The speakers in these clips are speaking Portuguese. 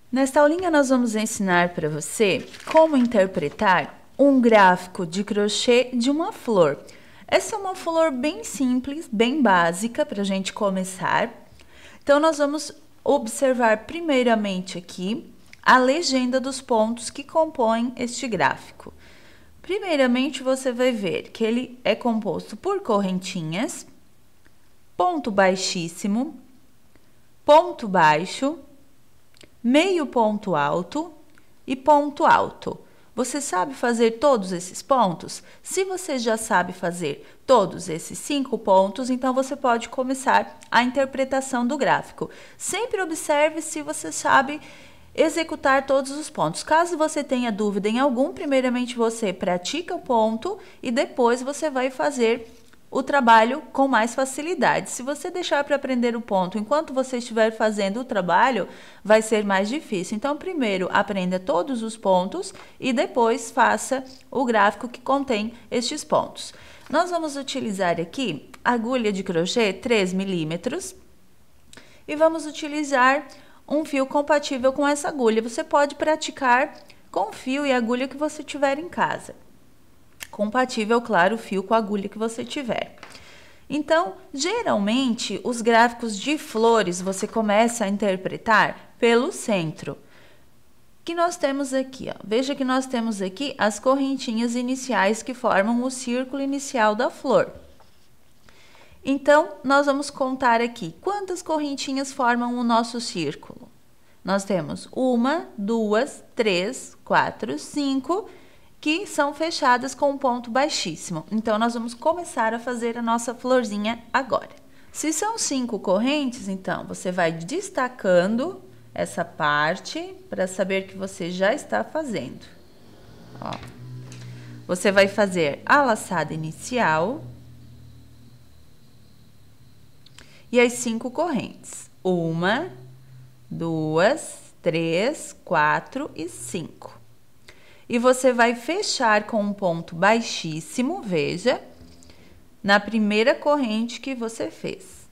Nesta aulinha nós vamos ensinar para você como interpretar um gráfico de crochê de uma flor. Essa é uma flor bem simples, bem básica para a gente começar. Então nós vamos observar primeiramente aqui a legenda dos pontos que compõem este gráfico. Primeiramente você vai ver que ele é composto por correntinhas, ponto baixíssimo, ponto baixo, meio ponto alto e ponto alto. Você sabe fazer todos esses pontos? Se você já sabe fazer todos esses 5 pontos, então você pode começar a interpretação do gráfico. Sempre observe se você sabe executar todos os pontos. Caso você tenha dúvida em algum, primeiramente você pratica o ponto e depois você vai fazer o trabalho com mais facilidade. Se você deixar para aprender o ponto enquanto você estiver fazendo o trabalho, vai ser mais difícil. Então, primeiro aprenda todos os pontos e depois faça o gráfico que contém estes pontos. Nós vamos utilizar aqui agulha de crochê 3 milímetros e vamos utilizar um fio compatível com essa agulha. Você pode praticar com o fio e agulha que você tiver em casa. Compatível, claro, o fio com a agulha que você tiver. Então, geralmente, os gráficos de flores você começa a interpretar pelo centro. Que nós temos aqui, ó. Veja que nós temos aqui as correntinhas iniciais que formam o círculo inicial da flor. Então, nós vamos contar aqui quantas correntinhas formam o nosso círculo. Nós temos 1, 2, 3, 4, 5 que são fechadas com um ponto baixíssimo. Então, nós vamos começar a fazer a nossa florzinha agora. Se são 5 correntes, então, você vai destacando essa parte para saber que você já está fazendo. Ó. Você vai fazer a laçada inicial e as 5 correntes. 1, 2, 3, 4 e 5. E você vai fechar com um ponto baixíssimo, veja, na primeira corrente que você fez.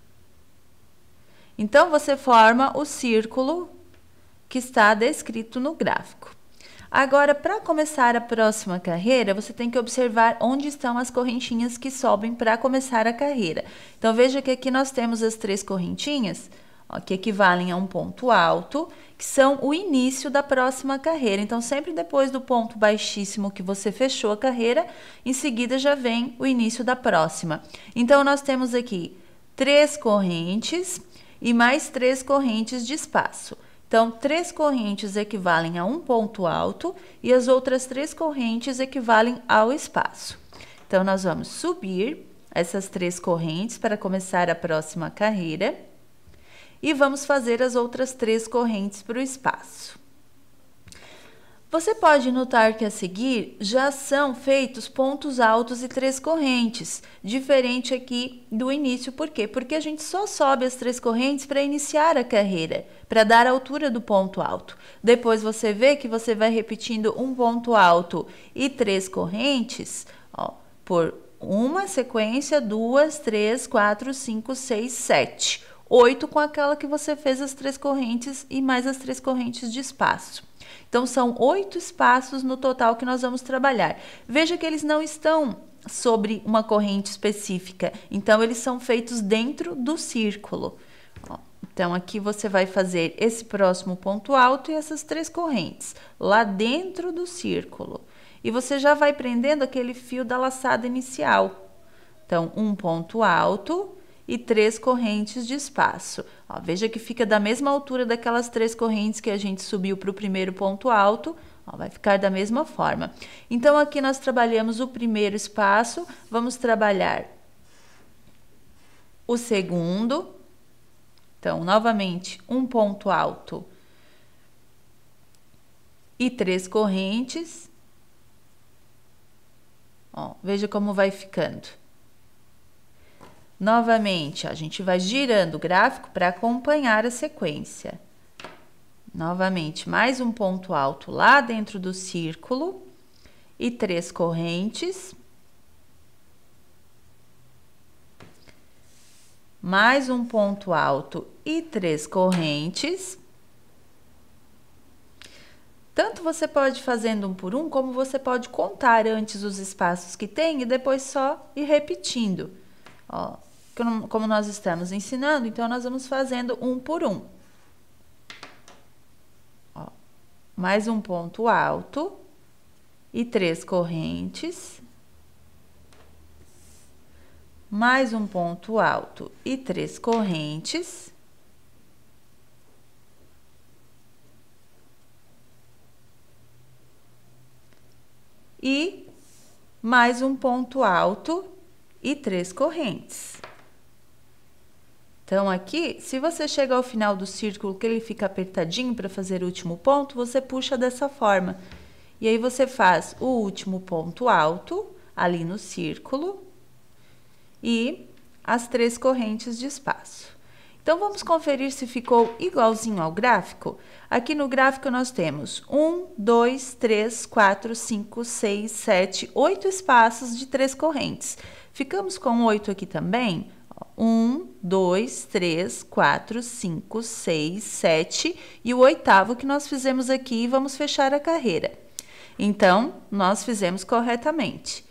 Então, você forma o círculo que está descrito no gráfico. Agora, para começar a próxima carreira, você tem que observar onde estão as correntinhas que sobem para começar a carreira. Então, veja que aqui nós temos as 3 correntinhas, ó, que equivalem a um ponto alto, que são o início da próxima carreira. Então, sempre depois do ponto baixíssimo que você fechou a carreira, em seguida já vem o início da próxima. Então, nós temos aqui 3 correntes e mais 3 correntes de espaço. Então, 3 correntes equivalem a um ponto alto e as outras 3 correntes equivalem ao espaço. Então, nós vamos subir essas 3 correntes para começar a próxima carreira. E vamos fazer as outras 3 correntes para o espaço. Você pode notar que a seguir já são feitos pontos altos e 3 correntes, diferente aqui do início. Por quê? Porque a gente só sobe as 3 correntes para iniciar a carreira, para dar a altura do ponto alto. Depois você vê que você vai repetindo um ponto alto e 3 correntes, ó, por uma sequência, 2, 3, 4, 5, 6, 7. 8 com aquela que você fez as 3 correntes e mais as 3 correntes de espaço. Então, são 8 espaços no total que nós vamos trabalhar. Veja que eles não estão sobre uma corrente específica, então eles são feitos dentro do círculo. Ó, então, aqui você vai fazer esse próximo ponto alto e essas 3 correntes, lá dentro do círculo. E você já vai prendendo aquele fio da laçada inicial. Então, um ponto alto e 3 correntes de espaço. Ó, veja que fica da mesma altura daquelas 3 correntes que a gente subiu para o primeiro ponto alto. Ó, vai ficar da mesma forma. Então, aqui nós trabalhamos o primeiro espaço, vamos trabalhar o segundo. Então, novamente, um ponto alto e 3 correntes. Ó, veja como vai ficando. Novamente, a gente vai girando o gráfico para acompanhar a sequência. Novamente, mais um ponto alto lá dentro do círculo e 3 correntes. Mais um ponto alto e 3 correntes. Tanto você pode ir fazendo um por um, como você pode contar antes os espaços que tem e depois só ir repetindo. Ó, como nós estamos ensinando, então nós vamos fazendo um por um. Ó, mais um ponto alto e 3 correntes. Mais um ponto alto e 3 correntes. E mais um ponto alto e 3 correntes. Então, aqui, se você chega ao final do círculo que ele fica apertadinho para fazer o último ponto, você puxa dessa forma. E aí, você faz o último ponto alto ali no círculo e as 3 correntes de espaço. Então, vamos conferir se ficou igualzinho ao gráfico? Aqui no gráfico nós temos 1, 2, 3, 4, 5, 6, 7, 8 espaços de 3 correntes. Ficamos com 8 aqui também? 1, 2, 3, 4, 5, 6, 7 e o oitavo que nós fizemos aqui e vamos fechar a carreira. Então, nós fizemos corretamente.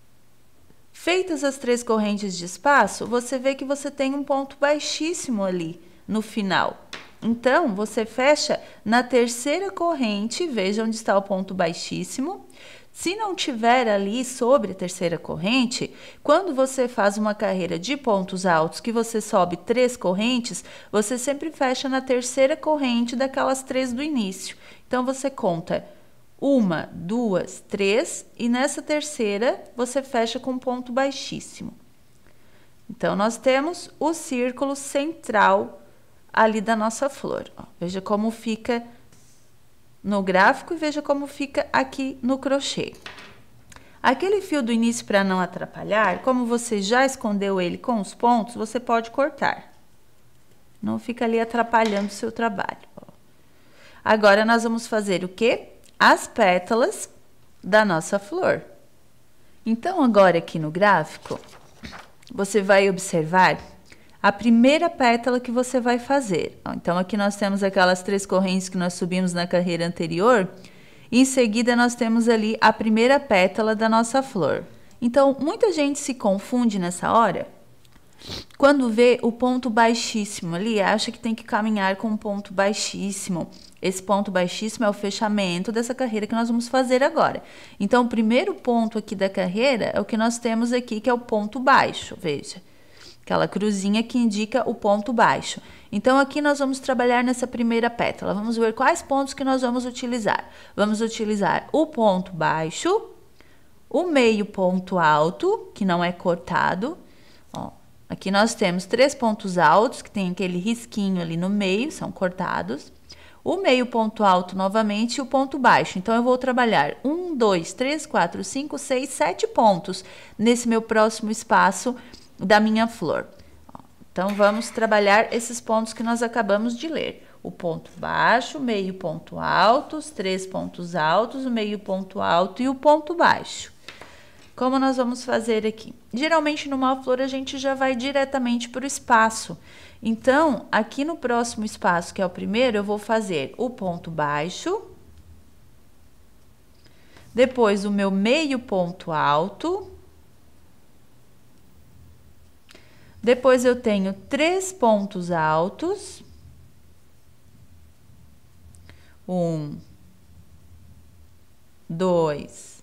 Feitas as 3 correntes de espaço, você vê que você tem um ponto baixíssimo ali no final. Então, você fecha na terceira corrente, veja onde está o ponto baixíssimo. Se não tiver ali sobre a terceira corrente, quando você faz uma carreira de pontos altos que você sobe 3 correntes, você sempre fecha na terceira corrente daquelas 3 do início. Então, você conta 1, 2, 3 e nessa terceira você fecha com um ponto baixíssimo. Então, nós temos o círculo central ali da nossa flor. Ó, veja como fica no gráfico e veja como fica aqui no crochê. Aquele fio do início, para não atrapalhar, como você já escondeu ele com os pontos, você pode cortar. Não fica ali atrapalhando o seu trabalho. Ó. Agora, nós vamos fazer o quê? As pétalas da nossa flor. Então, agora aqui no gráfico, você vai observar a primeira pétala que você vai fazer. Então, aqui nós temos aquelas 3 correntes que nós subimos na carreira anterior. E em seguida, nós temos ali a primeira pétala da nossa flor. Então, muita gente se confunde nessa hora. Quando vê o ponto baixíssimo ali, acha que tem que caminhar com um ponto baixíssimo. Esse ponto baixíssimo é o fechamento dessa carreira que nós vamos fazer agora. Então, o primeiro ponto aqui da carreira é o que nós temos aqui, que é o ponto baixo, veja. Aquela cruzinha que indica o ponto baixo. Então, aqui nós vamos trabalhar nessa primeira pétala. Vamos ver quais pontos que nós vamos utilizar. Vamos utilizar o ponto baixo, o meio ponto alto, que não é cortado. Ó, aqui nós temos 3 pontos altos, que tem aquele risquinho ali no meio, são cortados. O meio ponto alto novamente e o ponto baixo. Então, eu vou trabalhar 1, 2, 3, 4, 5, 6, 7 pontos nesse meu próximo espaço da minha flor. Então, vamos trabalhar esses pontos que nós acabamos de ler. O ponto baixo, meio ponto alto, os 3 pontos altos, o meio ponto alto e o ponto baixo. Como nós vamos fazer aqui? Geralmente, numa flor, a gente já vai diretamente para o espaço. Então, aqui no próximo espaço, que é o primeiro, eu vou fazer o ponto baixo, depois o meu meio ponto alto, depois eu tenho 3 pontos altos, 1, 2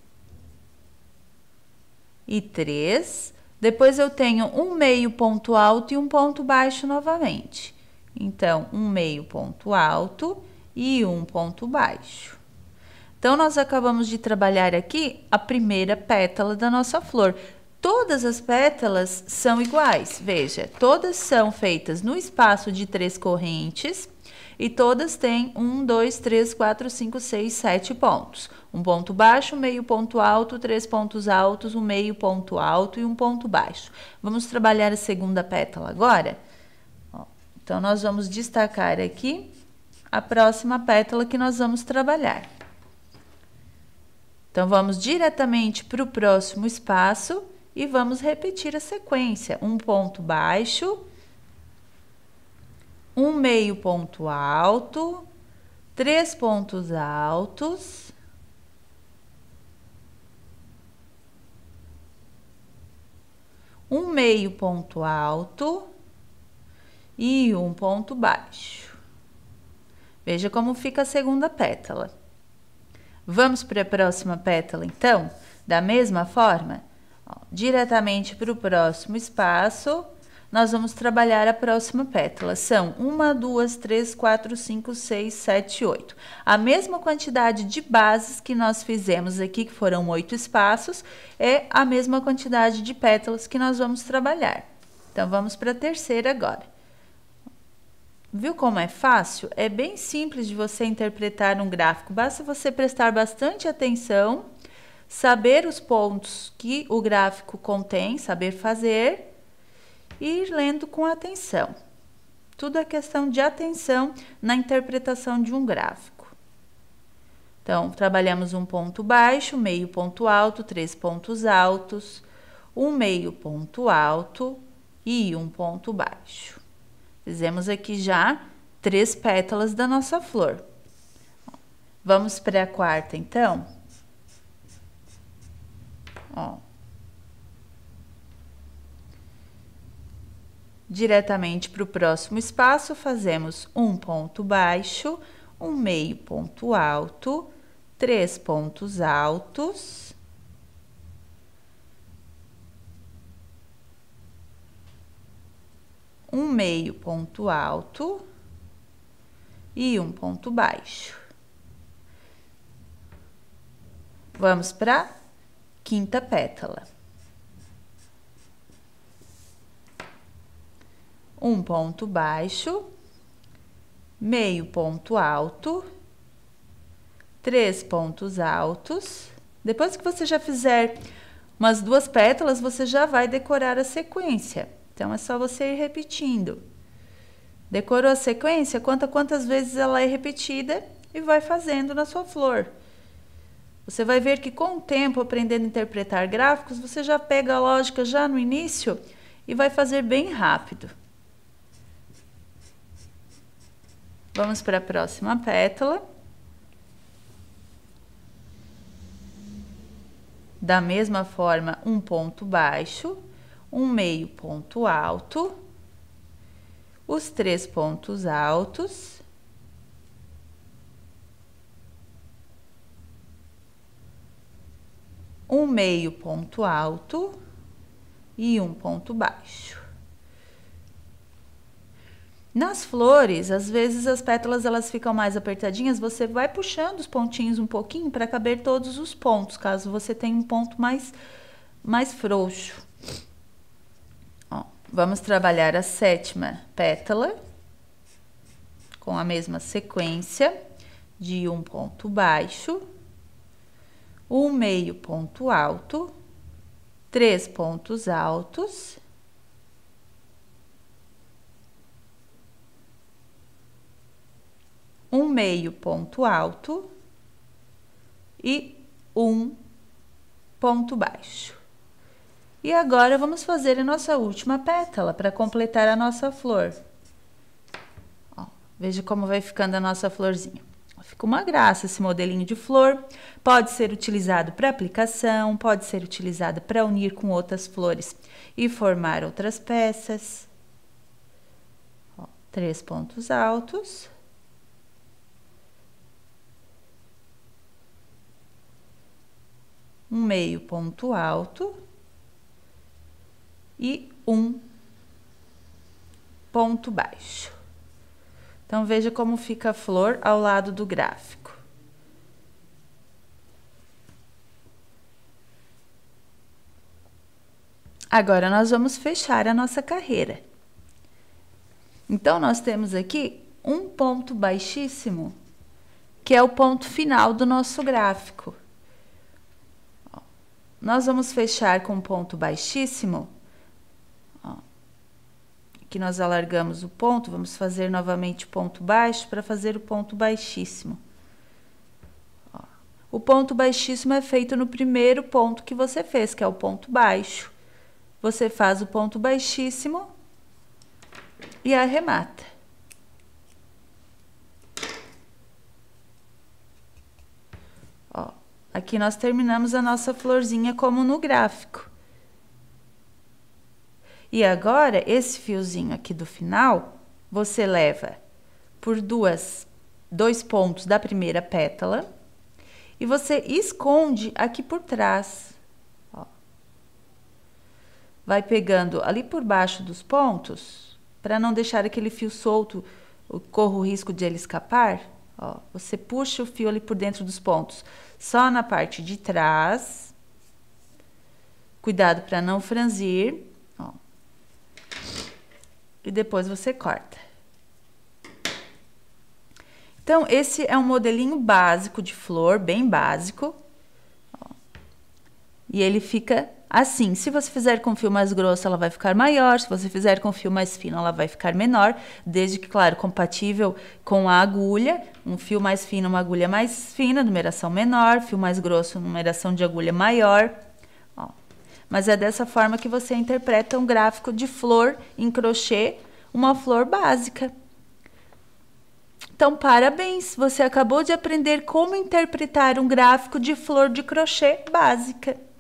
e 3. Depois eu tenho um meio ponto alto e um ponto baixo novamente. Então, um meio ponto alto e um ponto baixo. Então, nós acabamos de trabalhar aqui a primeira pétala da nossa flor. Todas as pétalas são iguais, veja, todas são feitas no espaço de 3 correntes e todas têm 1, 2, 3, 4, 5, 6, 7 pontos. Um ponto baixo, meio ponto alto, 3 pontos altos, um meio ponto alto e um ponto baixo. Vamos trabalhar a segunda pétala agora? Ó, então, nós vamos destacar aqui a próxima pétala que nós vamos trabalhar. Então, vamos diretamente para o próximo espaço e vamos repetir a sequência. Um ponto baixo, um meio ponto alto, 3 pontos altos, um meio ponto alto e um ponto baixo. Veja como fica a segunda pétala. Vamos para a próxima pétala, então? Da mesma forma, ó, diretamente para o próximo espaço, nós vamos trabalhar a próxima pétala. São 1, 2, 3, 4, 5, 6, 7, 8. A mesma quantidade de bases que nós fizemos aqui, que foram 8 espaços, é a mesma quantidade de pétalas que nós vamos trabalhar. Então, vamos para a terceira agora. Viu como é fácil? É bem simples de você interpretar um gráfico. Basta você prestar bastante atenção, saber os pontos que o gráfico contém, saber fazer e ir lendo com atenção. Tudo é questão de atenção na interpretação de um gráfico. Então, trabalhamos um ponto baixo, meio ponto alto, 3 pontos altos, um meio ponto alto e um ponto baixo. Fizemos aqui já 3 pétalas da nossa flor. Vamos para a quarta, então? Ó. Diretamente para o próximo espaço, fazemos um ponto baixo, um meio ponto alto, 3 pontos altos, um meio ponto alto e um ponto baixo. Vamos para a quinta pétala. Um ponto baixo, meio ponto alto, 3 pontos altos. Depois que você já fizer umas 2 pétalas, você já vai decorar a sequência. Então, é só você ir repetindo. Decorou a sequência? Conta quantas vezes ela é repetida e vai fazendo na sua flor. Você vai ver que com o tempo, aprendendo a interpretar gráficos, você já pega a lógica já no início e vai fazer bem rápido. Vamos para a próxima pétala. Da mesma forma, um ponto baixo, um meio ponto alto, os 3 pontos altos, um meio ponto alto e um ponto baixo. Nas flores, às vezes as pétalas elas ficam mais apertadinhas, você vai puxando os pontinhos um pouquinho para caber todos os pontos, caso você tenha um ponto mais frouxo. Ó, vamos trabalhar a sétima pétala com a mesma sequência de um ponto baixo, um meio ponto alto, 3 pontos altos, um meio ponto alto e um ponto baixo. E agora vamos fazer a nossa última pétala para completar a nossa flor. Ó, veja como vai ficando a nossa florzinha. Fica uma graça esse modelinho de flor. Pode ser utilizado para aplicação, pode ser utilizado para unir com outras flores e formar outras peças. Ó, 3 pontos altos. Um meio ponto alto e um ponto baixo. Então, veja como fica a flor ao lado do gráfico. Agora, nós vamos fechar a nossa carreira. Então, nós temos aqui um ponto baixíssimo, que é o ponto final do nosso gráfico. Nós vamos fechar com um ponto baixíssimo, ó, que nós alargamos o ponto, vamos fazer novamente ponto baixo para fazer o ponto baixíssimo. Ó, o ponto baixíssimo é feito no primeiro ponto que você fez, que é o ponto baixo. Você faz o ponto baixíssimo e arremata. Aqui nós terminamos a nossa florzinha como no gráfico. E agora, esse fiozinho aqui do final, você leva por dois pontos da primeira pétala e você esconde aqui por trás. Ó. Vai pegando ali por baixo dos pontos, para não deixar aquele fio solto, corra o risco de ele escapar. Ó, você puxa o fio ali por dentro dos pontos, só na parte de trás. Cuidado para não franzir. Ó. E depois você corta. Então, esse é um modelinho básico de flor, bem básico. Ó. E ele fica assim. Se você fizer com fio mais grosso, ela vai ficar maior. Se você fizer com fio mais fino, ela vai ficar menor. Desde que, claro, compatível com a agulha. Um fio mais fino, uma agulha mais fina, numeração menor. Fio mais grosso, numeração de agulha maior. Ó. Mas é dessa forma que você interpreta um gráfico de flor em crochê, uma flor básica. Então, parabéns! Você acabou de aprender como interpretar um gráfico de flor de crochê básica.